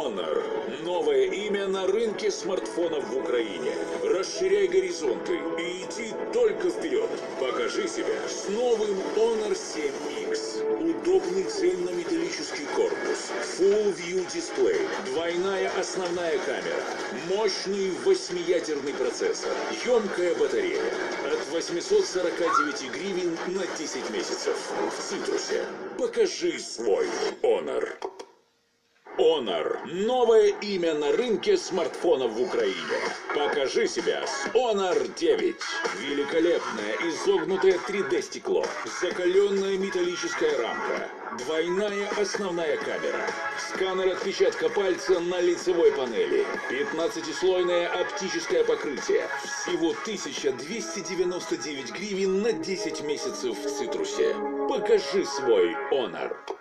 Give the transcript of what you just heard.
Honor. Новое имя на рынке смартфонов в Украине. Расширяй горизонты и иди только вперед. Покажи себя с новым Honor 7X. Удобный цельнометаллический корпус, Full View дисплей, двойная основная камера, мощный 8-ядерный процессор, емкая батарея. От 849 гривен на 10 месяцев. В Цитрусе. Покажи свой Honor. Honor. Новое имя на рынке смартфонов в Украине. Покажи себя с Honor 9. Великолепное изогнутое 3D стекло. Закаленная металлическая рамка. Двойная основная камера. Сканер отпечатка пальца на лицевой панели. 15-слойное оптическое покрытие. Всего 1299 гривен на 10 месяцев в Цитрусе. Покажи свой Honor.